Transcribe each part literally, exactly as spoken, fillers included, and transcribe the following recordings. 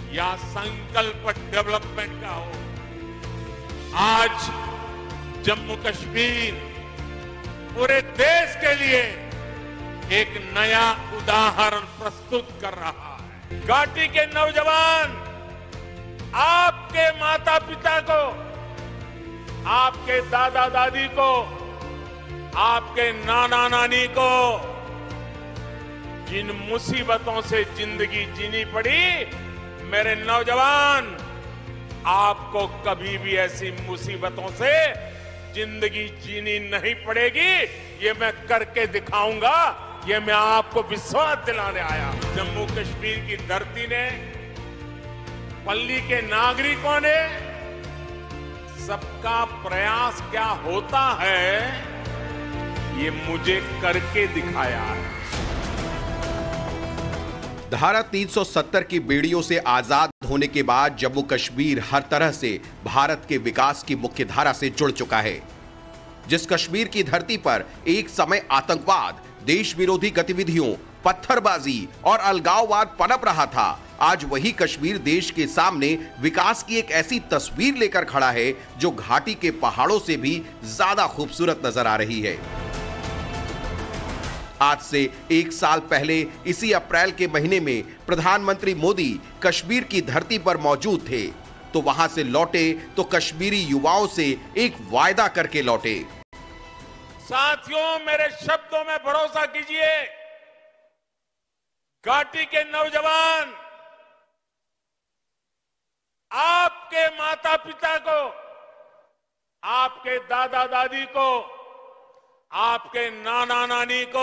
या संकल्प डेवलपमेंट का हो, आज जम्मू कश्मीर पूरे देश के लिए एक नया उदाहरण प्रस्तुत कर रहा है। घाटी के नौजवान आपके माता पिता को, आपके दादा दादी को, आपके नाना नानी को जिन मुसीबतों से जिंदगी जीनी पड़ी, मेरे नौजवान आपको कभी भी ऐसी मुसीबतों से जिंदगी जीनी नहीं पड़ेगी। ये मैं करके दिखाऊंगा, ये मैं आपको विश्वास दिलाने आया। जम्मू कश्मीर की धरती ने, पल्ली के नागरिकों ने, सबका प्रयास क्या होता है ये मुझे करके दिखाया है। धारा तीन सौ सत्तर की बेड़ियों से आजाद होने के बाद जम्मू कश्मीर हर तरह से भारत के विकास की मुख्य धारा से जुड़ चुका है। जिस कश्मीर की धरती पर एक समय आतंकवाद, देश विरोधी गतिविधियों, पत्थरबाजी और अलगाववाद पनप रहा था, आज वही कश्मीर देश के सामने विकास की एक ऐसी तस्वीर लेकर खड़ा है जो घाटी के पहाड़ों से भी ज्यादा खूबसूरत नजर आ रही है। आज से एक साल पहले इसी अप्रैल के महीने में प्रधानमंत्री मोदी कश्मीर की धरती पर मौजूद थे, तो वहां से लौटे तो कश्मीरी युवाओं से एक वायदा करके लौटे। साथियों, मेरे शब्दों में भरोसा कीजिए, घाटी के नौजवान आपके माता पिता को, आपके दादा दादी को, आपके नाना नानी को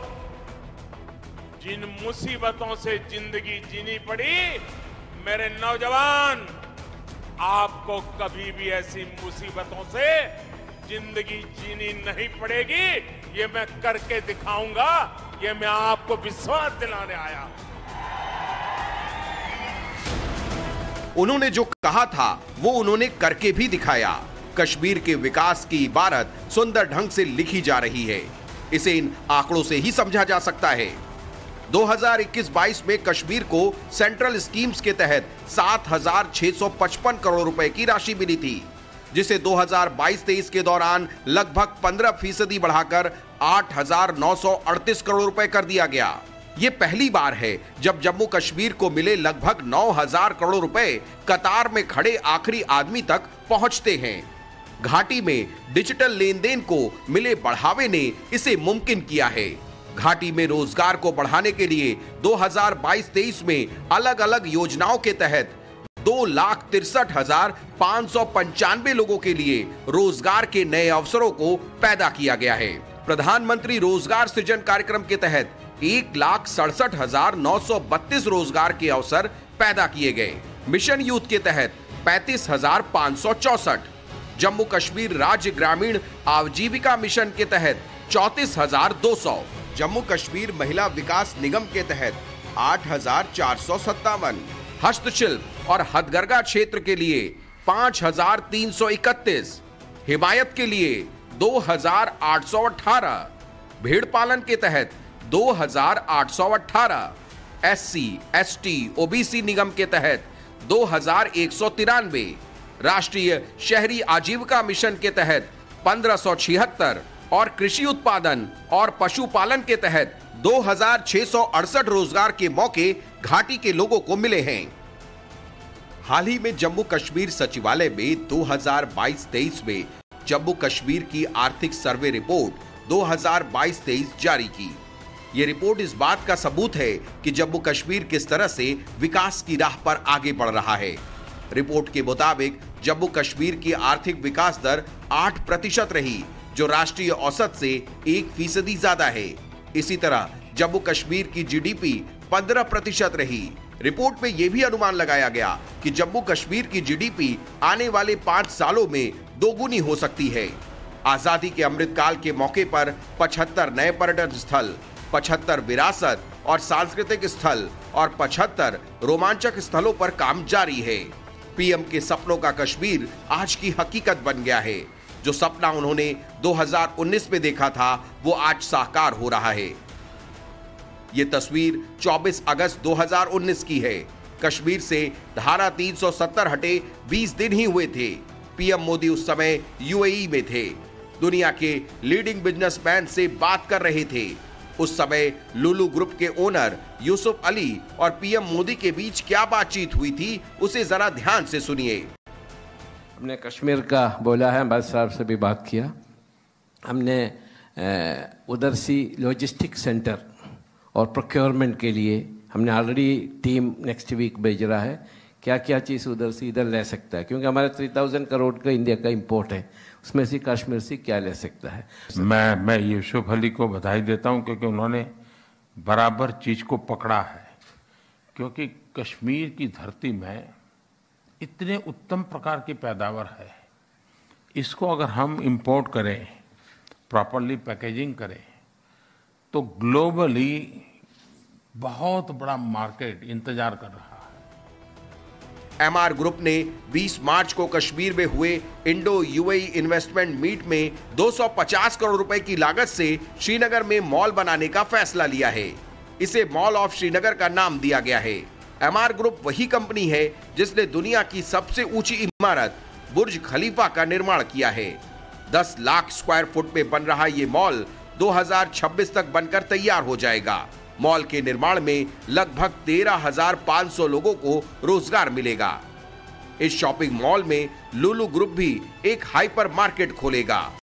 जिन मुसीबतों से जिंदगी जीनी पड़ी, मेरे नौजवान आपको कभी भी ऐसी मुसीबतों से जिंदगी जीनी नहीं पड़ेगी। ये मैं करके दिखाऊंगा, ये मैं आपको विश्वास दिलाने आया। उन्होंने जो कहा था वो उन्होंने करके भी दिखाया। कश्मीर के विकास की इबारत सुंदर ढंग से लिखी जा रही है। इसे इन आंकड़ों से ही समझा जा सकता है। दो हज़ार इक्कीस बाईस में कश्मीर को सेंट्रल स्कीम्स के तहत सात हजार छह सौ पचपन करोड़ रुपए की राशि मिली थी, जिसे दो हज़ार बाईस तेईस के दौरान लगभग पंद्रह फीसदी बढ़ाकर आठ हजार नौ सौ अड़तीस करोड़ रुपए कर दिया गया। ये पहली बार है जब जम्मू कश्मीर को मिले लगभग नौ हजार करोड़ रुपए कतार में खड़े आखिरी आदमी तक पहुंचते हैं। घाटी में डिजिटल लेन देन को मिले बढ़ावे ने इसे मुमकिन किया है। घाटी में रोजगार को बढ़ाने के लिए दो हज़ार बाईस तेईस में अलग अलग योजनाओं के तहत दो लाख तिरसठ हजार पांच सौ पंचानवे लोगों के लिए रोजगार के नए अवसरों को पैदा किया गया है। प्रधानमंत्री रोजगार सृजन कार्यक्रम के तहत एक लाख सड़सठ हजार नौ सौ बत्तीस रोजगार के अवसर पैदा किए गए। मिशन यूथ के तहत पैंतीस हजार पांच सौ चौसठ, जम्मू कश्मीर राज्य ग्रामीण आजीविका मिशन के तहत चौंतीस हजार दो सौ, जम्मू कश्मीर महिला विकास निगम के तहत आठ हजार चार सौ सत्तावन, हस्तशिल्प और हथकरघा क्षेत्र के लिए पांच हजार तीन सौ इकतीस, हिमायत के लिए दो हजार आठ सौ अठारह, भेड़ पालन के तहत दो हजार आठ सौ अठारह, एससी, एसटी, ओबीसी निगम के तहत दो हजार एक सौ तिरानवे, राष्ट्रीय शहरी आजीविका मिशन के तहत पंद्रह सौ छिहत्तर और कृषि उत्पादन और पशुपालन के तहत दो हजार छह सौ अड़सठ रोजगार के मौके घाटी के लोगों को मिले हैं। हाल ही में जम्मू कश्मीर सचिवालय में दो हज़ार बाईस तेईस में जम्मू कश्मीर की आर्थिक सर्वे रिपोर्ट दो हज़ार बाईस तेईस जारी की। ये रिपोर्ट इस बात का सबूत है कि जम्मू कश्मीर किस तरह से विकास की राह पर आगे बढ़ रहा है। रिपोर्ट के मुताबिक जम्मू कश्मीर की आर्थिक विकास दर आठ प्रतिशत रही, जो राष्ट्रीय औसत से एक फीसदी ज्यादा है। इसी तरह जम्मू कश्मीर की जीडीपी पंद्रह प्रतिशत रही। रिपोर्ट में यह भी अनुमान लगाया गया कि जम्मू कश्मीर की जीडीपी आने वाले पांच सालों में दोगुनी हो सकती है। आजादी के अमृतकाल के मौके पर पचहत्तर नए पर्यटन स्थल, पचहत्तर विरासत और सांस्कृतिक स्थल और पचहत्तर रोमांचक स्थलों पर काम जारी है। पीएम के सपनों का कश्मीर आज की हकीकत बन गया है। जो सपना उन्होंने दो हज़ार उन्नीस में देखा था वो आज साकार हो रहा है। ये तस्वीर चौबीस अगस्त दो हज़ार उन्नीस की है। कश्मीर से धारा तीन सौ सत्तर हटे बीस दिन ही हुए थे। पीएम मोदी उस समय यूएई में थे, दुनिया के लीडिंग बिजनेसमैन से बात कर रहे थे। उस समय लुलु ग्रुप के ओनर यूसुफ अली और पीएम मोदी के बीच क्या बातचीत हुई थी, उसे जरा ध्यान से सुनिए। हमने कश्मीर का बोला है, अम्बाज साहब से भी बात किया। हमने उधर सी लॉजिस्टिक सेंटर और प्रोक्योरमेंट के लिए हमने ऑलरेडी टीम नेक्स्ट वीक भेज रहा है, क्या क्या चीज़ उधर से इधर ले सकता है, क्योंकि हमारे थ्री थाउजेंड करोड़ का इंडिया का इंपोर्ट है, उसमें से कश्मीर से क्या ले सकता है। मैं मैं यूसुफ अली को बधाई देता हूं, क्योंकि उन्होंने बराबर चीज़ को पकड़ा है। क्योंकि कश्मीर की धरती में इतने उत्तम प्रकार की पैदावार है, इसको अगर हम इंपोर्ट करें, प्रॉपरली पैकेजिंग करें, तो ग्लोबली बहुत बड़ा मार्केट इंतजार कर रहा है। एमआर ग्रुप ने बीस मार्च को कश्मीर में हुए इंडो यूएई इन्वेस्टमेंट मीट में दो सौ पचास करोड़ रुपए की लागत से श्रीनगर में मॉल बनाने का फैसला लिया है। इसे मॉल ऑफ श्रीनगर का नाम दिया गया है। एमआर ग्रुप वही कंपनी है जिसने दुनिया की सबसे ऊंची इमारत बुर्ज खलीफा का निर्माण किया है। दस लाख स्क्वायर फुट में बन रहा ये मॉल दो हज़ार छब्बीस तक बनकर तैयार हो जाएगा। मॉल के निर्माण में लगभग तेरह हज़ार पाँच सौ लोगों को रोजगार मिलेगा। इस शॉपिंग मॉल में लुलु ग्रुप भी एक हाइपर मार्केट खोलेगा।